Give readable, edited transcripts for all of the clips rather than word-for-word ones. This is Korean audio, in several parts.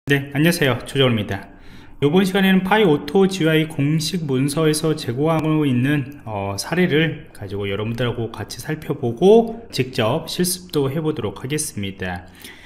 네, 안녕하세요. 조정호입니다. 이번 시간에는 파이오토 GUI 공식 문서에서 제공하고 있는 사례를 가지고 여러분들하고 같이 살펴보고 직접 실습도 해보도록 하겠습니다.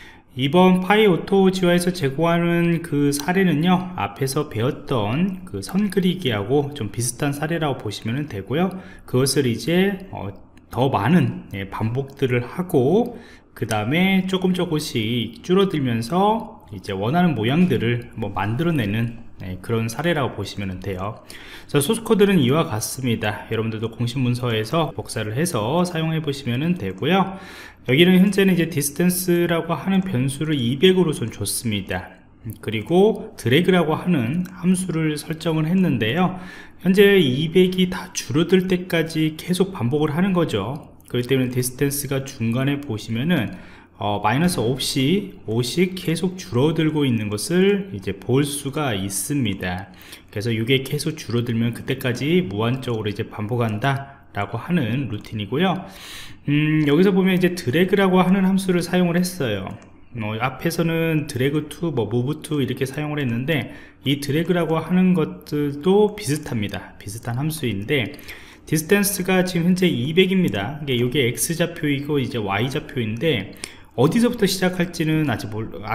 이번 파이오토 GUI에서 제공하는 그 사례는요, 앞에서 배웠던 그 선 그리기하고 좀 비슷한 사례라고 보시면 되고요. 그것을 이제 더 많은 반복들을 하고 그 다음에 조금씩 줄어들면서 이제 원하는 모양들을 만들어내는 그런 사례라고 보시면 돼요. 소스 코드는 이와 같습니다. 여러분들도 공식 문서에서 복사를 해서 사용해 보시면 되고요. 여기는 현재는 이제 디스턴스라고 하는 변수를 200으로 줬습니다. 그리고 드래그라고 하는 함수를 설정을 했는데요. 현재 200이 다 줄어들 때까지 계속 반복을 하는 거죠. 그렇기 때문에 디스턴스가 중간에 보시면은 마이너스 없이 5씩 계속 줄어들고 있는 것을 이제 볼 수가 있습니다. 그래서 이게 계속 줄어들면 그때까지 무한적으로 이제 반복한다 라고 하는 루틴이고요. 여기서 보면 이제 드래그라고 하는 함수를 사용을 했어요. 앞에서는 드래그 to, move to 이렇게 사용을 했는데 이 드래그라고 하는 것들도 비슷합니다. 비슷한 함수인데 디스턴스가 지금 현재 200입니다. 이게 X좌표이고 이제 Y좌표인데 어디서부터 시작할지는 아직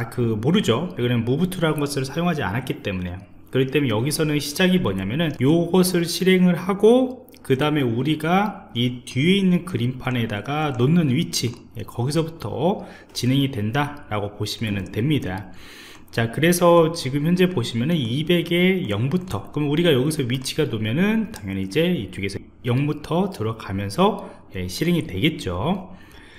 모르죠. 왜냐면 move to라는 것을 사용하지 않았기 때문에요. 그렇기 때문에 여기서는 시작이 뭐냐면은 요것을 실행을 하고 그 다음에 우리가 이 뒤에 있는 그림판에다가 놓는 위치, 거기서부터 진행이 된다 라고 보시면 됩니다. 자, 그래서 지금 현재 보시면은 200에 0부터, 그럼 우리가 여기서 위치가 놓으면은 당연히 이제 이쪽에서 0부터 들어가면서 실행이 되겠죠.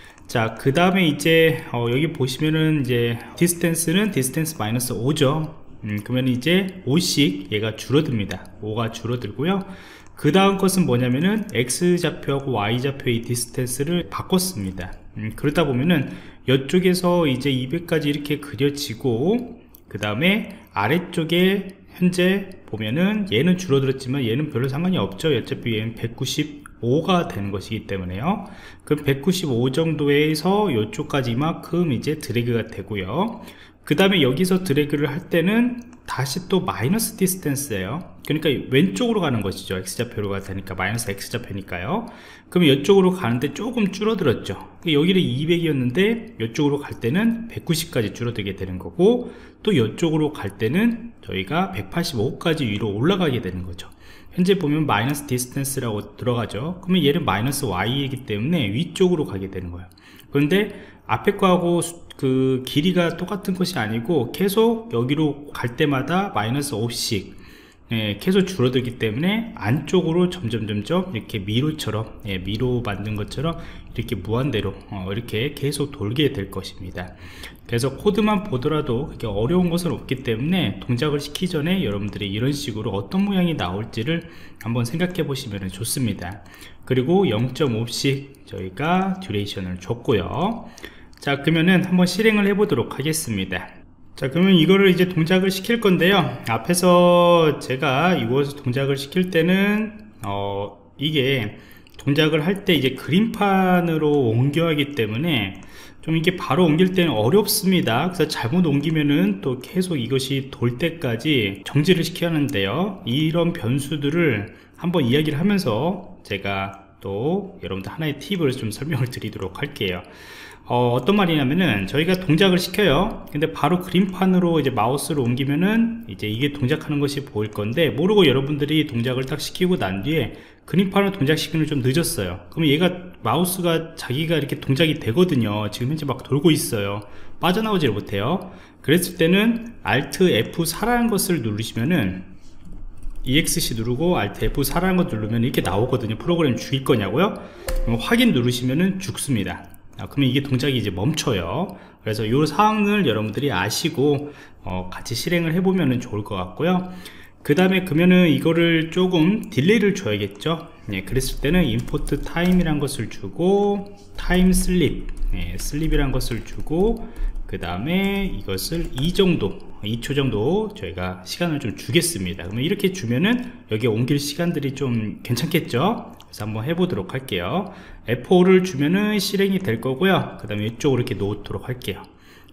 자, 그 다음에 이제 여기 보시면은 이제 디스턴스는 디스턴스 마이너스 5죠. 그러면 이제 5씩 얘가 줄어듭니다. 5가 줄어들고요. 그 다음 것은 뭐냐면은 X좌표하고 Y좌표의 디스턴스를 바꿨습니다. 그러다 보면은 이쪽에서 이제 200까지 이렇게 그려지고 그 다음에 아래쪽에 현재 보면은 얘는 줄어들었지만 얘는 별로 상관이 없죠. 어차피 얘는 195가 되는 것이기 때문에요. 그럼 195 정도에서 이쪽까지 이만큼 이제 드래그가 되고요. 그 다음에 여기서 드래그를 할 때는 다시 또 마이너스 디스턴스예요. 그러니까 왼쪽으로 가는 것이죠. X좌표로 가니까 마이너스 X좌표니까요. 그러면 이쪽으로 가는데 조금 줄어들었죠. 여기는 200이었는데 이쪽으로 갈 때는 190까지 줄어들게 되는 거고, 또 이쪽으로 갈 때는 저희가 185까지 위로 올라가게 되는 거죠. 현재 보면 마이너스 디스턴스라고 들어가죠. 그러면 얘는 마이너스 Y이기 때문에 위쪽으로 가게 되는 거예요. 그런데 앞에 거하고 그 길이가 똑같은 것이 아니고 계속 여기로 갈 때마다 마이너스 5씩 계속 줄어들기 때문에 안쪽으로 점점 이렇게 미로처럼 미로 만든 것처럼 이렇게 무한대로 이렇게 계속 돌게 될 것입니다. 그래서 코드만 보더라도 그렇게 어려운 것은 없기 때문에 동작을 시키기 전에 여러분들이 이런 식으로 어떤 모양이 나올지를 한번 생각해 보시면 좋습니다. 그리고 0.5씩 저희가 듀레이션을 줬고요. 자, 그러면은 한번 실행을 해 보도록 하겠습니다. 자, 그러면 이거를 이제 동작을 시킬 건데요. 앞에서 제가 이것을 동작을 시킬 때는 이게 동작을 할 때 이제 그림판으로 옮겨야 하기 때문에 좀 이게 바로 옮길 때는 어렵습니다. 그래서 잘못 옮기면은 또 계속 이것이 돌 때까지 정지를 시켜야 하는데요. 이런 변수들을 한번 이야기를 하면서 제가 또 여러분들 하나의 팁을 좀 설명을 드리도록 할게요. 어떤 말이냐면은 저희가 동작을 시켜요. 근데 바로 그림판으로 이제 마우스를 옮기면은 이제 이게 동작하는 것이 보일 건데, 모르고 여러분들이 동작을 딱 시키고 난 뒤에 그림판을 동작시키는 좀 늦었어요. 그러면 얘가 마우스가 자기가 이렇게 동작이 되거든요. 지금 현재 막 돌고 있어요. 빠져나오지를 못해요. 그랬을 때는 Alt F4라는 것을 누르시면은 EXC 누르고 Alt F4라는 거 누르면 이렇게 나오거든요. 프로그램 죽일 거냐고요? 확인 누르시면은 죽습니다. 그러면 이게 동작이 이제 멈춰요. 그래서 이 사항을 여러분들이 아시고 같이 실행을 해보면 좋을 것 같고요. 그 다음에 그러면은 이거를 조금 딜레이를 줘야겠죠. 그랬을 때는 import time이란 것을 주고 time sleep, sleep이란 것을 주고 그 다음에 이것을 2초 정도 저희가 시간을 좀 주겠습니다. 그러면 이렇게 주면은 여기에 옮길 시간들이 좀 괜찮겠죠. 그래서 한번 해보도록 할게요. F5를 주면은 실행이 될 거고요. 그 다음에 이쪽으로 이렇게 놓도록 할게요.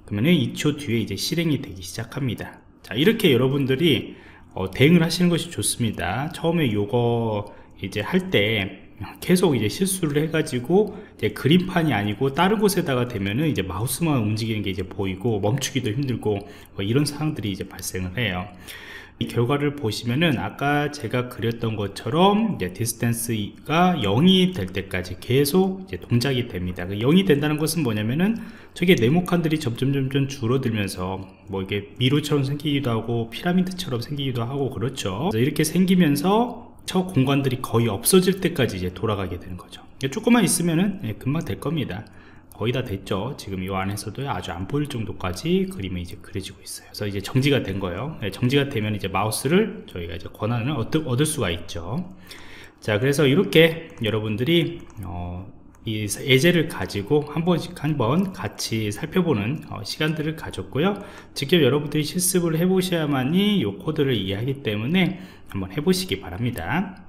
그러면은 2초 뒤에 이제 실행이 되기 시작합니다. 자, 이렇게 여러분들이 대응을 하시는 것이 좋습니다. 처음에 요거 이제 할 때 계속 이제 실수를 해가지고 이제 그림판이 아니고 다른 곳에다가 되면은 이제 마우스만 움직이는 게 이제 보이고 멈추기도 힘들고 이런 상황들이 이제 발생을 해요. 이 결과를 보시면은 아까 제가 그렸던 것처럼 이제 디스턴스가 0이 될 때까지 계속 이제 동작이 됩니다. 0이 된다는 것은 뭐냐면은 저게 네모칸들이 점점 줄어들면서 뭐 이게 미로처럼 생기기도 하고 피라미드처럼 생기기도 하고 그렇죠. 그래서 이렇게 생기면서 저 공간들이 거의 없어질 때까지 이제 돌아가게 되는 거죠. 조금만 있으면은 금방 될 겁니다. 거의 다 됐죠. 지금 이 안에서도 아주 안 보일 정도까지 그림이 이제 그려지고 있어요. 그래서 이제 정지가 된 거예요. 정지가 되면 이제 마우스를 저희가 이제 권한을 얻을 수가 있죠. 자, 그래서 이렇게 여러분들이 이 예제를 가지고 한번 같이 살펴보는 시간들을 가졌고요. 직접 여러분들이 실습을 해보셔야만이 이 코드를 이해하기 때문에 한번 해보시기 바랍니다.